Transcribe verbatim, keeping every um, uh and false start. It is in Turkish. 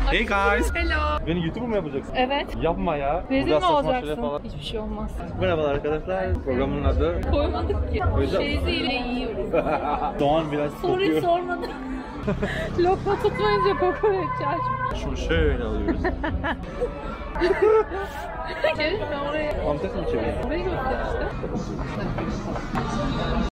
Hey guys. Hello. Beni YouTuber mu yapacaksın? Evet. Yapma ya. Rezil Burada mi saçma şeyler olacaksın? falan. Hiçbir şey olmaz. Merhabalar arkadaşlar. Programın adı. Koymadık ki. Koyacağım. Şeyziyle yiyoruz. Doğan biraz Soruyu kokuyor. sormadım. Lokma tutmayınca kokoreç açmış. Şunu şöyle alıyoruz. Gelin ben oraya. Antes mi çeviriyorsun? Orayı göster işte.